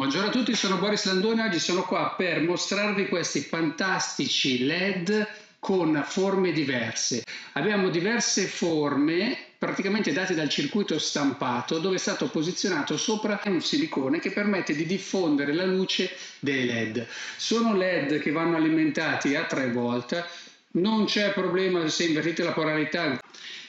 Buongiorno a tutti, sono Boris Landone. Oggi sono qua per mostrarvi questi fantastici LED con forme diverse. Abbiamo diverse forme praticamente date dal circuito stampato, dove è stato posizionato sopra un silicone che permette di diffondere la luce dei LED. Sono LED che vanno alimentati a 3 volt, non c'è problema se invertite la polarità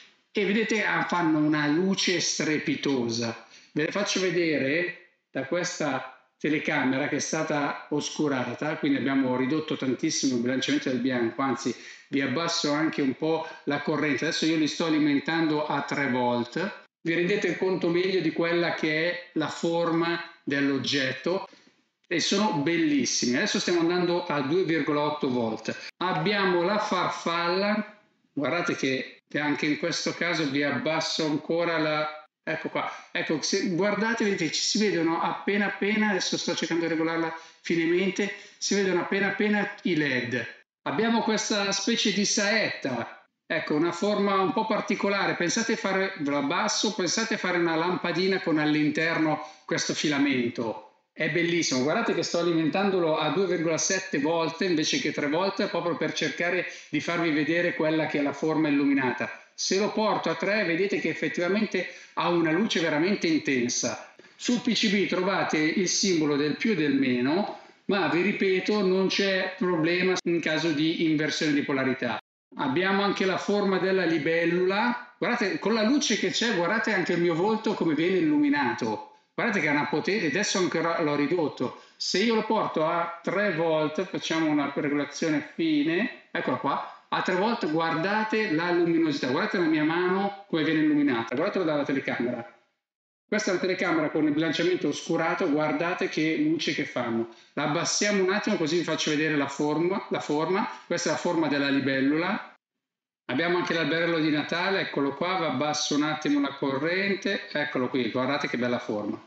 e vedete fanno una luce strepitosa. Ve le faccio vedere da questa telecamera che è stata oscurata, quindi abbiamo ridotto tantissimo il bilanciamento del bianco, anzi vi abbasso anche un po' la corrente. Adesso io li sto alimentando a 3 volt. Vi rendete conto meglio di quella che è la forma dell'oggetto e sono bellissimi. Adesso stiamo andando a 2,8 volt. Abbiamo la farfalla, guardate che anche in questo caso vi abbasso ancora la... Ecco qua, ecco, se guardate, vedete, ci si vedono appena, adesso sto cercando di regolarla finemente, si vedono appena i LED. Abbiamo questa specie di saetta, ecco, una forma un po' particolare. Pensate a fare, ve lo abbasso, pensate a fare una lampadina con all'interno questo filamento. È bellissimo, guardate che sto alimentandolo a 2,7 volt invece che 3 volt, proprio per cercare di farvi vedere quella che è la forma illuminata. Se lo porto a 3 vedete che effettivamente ha una luce veramente intensa. Sul PCB trovate il simbolo del più e del meno, ma vi ripeto non c'è problema in caso di inversione di polarità. Abbiamo anche la forma della libellula, guardate con la luce che c'è, guardate anche il mio volto come viene illuminato. Guardate che ha una potenza, adesso ancora l'ho ridotto. Se io lo porto a 3 volt, facciamo una regolazione fine, eccola qua, a 3 volt guardate la luminosità, guardate la mia mano come viene illuminata, guardatelo dalla telecamera. Questa è la telecamera con il bilanciamento oscurato, guardate che luce che fanno. La abbassiamo un attimo così vi faccio vedere la forma. Questa è la forma della libellula. Abbiamo anche l'alberello di Natale, eccolo qua, vi abbasso un attimo la corrente, eccolo qui, guardate che bella forma.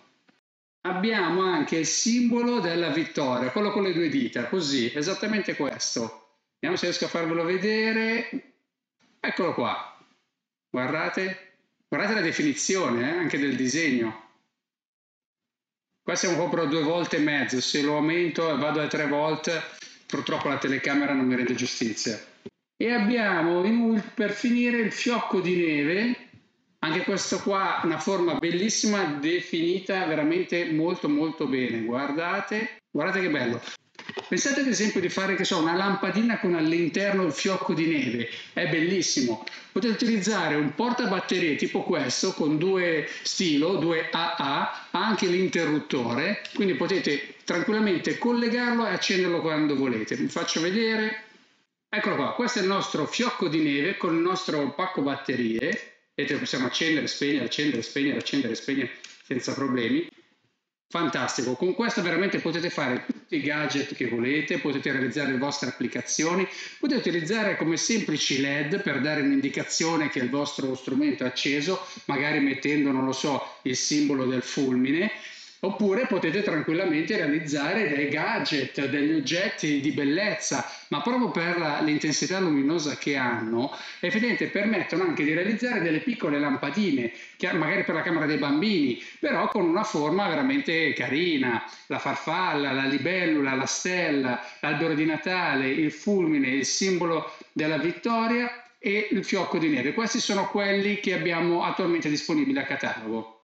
Abbiamo anche il simbolo della vittoria, quello con le 2 dita, così, esattamente questo. Vediamo se riesco a farvelo vedere. Eccolo qua. Guardate la definizione anche del disegno. Qua siamo proprio a 2 volt e mezzo, se lo aumento e vado a 3 volt, purtroppo la telecamera non mi rende giustizia. E abbiamo per finire il fiocco di neve, anche questo qua una forma bellissima, definita veramente molto bene, guardate che bello. Pensate ad esempio di fare, che so, una lampadina con all'interno il fiocco di neve, è bellissimo. Potete utilizzare un portabatterie tipo questo con 2 stilo, 2 AA, anche l'interruttore, quindi potete tranquillamente collegarlo e accenderlo quando volete. Vi faccio vedere. Eccolo qua, questo è il nostro fiocco di neve con il nostro pacco batterie. Vedete, possiamo accendere, spegnere, accendere, spegnere, accendere, spegnere senza problemi. Fantastico, con questo veramente potete fare tutti i gadget che volete, potete realizzare le vostre applicazioni, potete utilizzare come semplici LED per dare un'indicazione che il vostro strumento è acceso, magari mettendo, non lo so, il simbolo del fulmine. Oppure potete tranquillamente realizzare dei gadget, degli oggetti di bellezza, ma proprio per l'intensità luminosa che hanno, effettivamente permettono anche di realizzare delle piccole lampadine, magari per la camera dei bambini, però con una forma veramente carina. La farfalla, la libellula, la stella, l'albero di Natale, il fulmine, il simbolo della vittoria e il fiocco di neve. Questi sono quelli che abbiamo attualmente disponibili a catalogo.